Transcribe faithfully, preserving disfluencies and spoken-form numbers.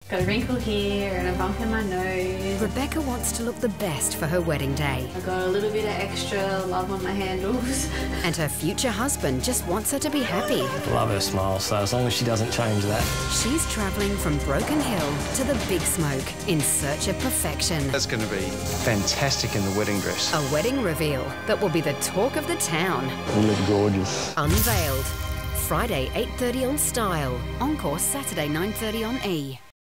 Got a wrinkle here and a bump in my nose. Rebecca wants to look the best for her wedding day. I got a little bit of extra love on my handles. And her future husband just wants her to be happy. Love her smile, so as long as she doesn't change that. She's travelling from Broken Hill to the Big Smoke in search of perfection. That's going to be fantastic in the wedding dress. A wedding reveal that will be the talk of the town. You look gorgeous. Unveiled. Friday eight thirty on Style. Encore Saturday nine thirty on E!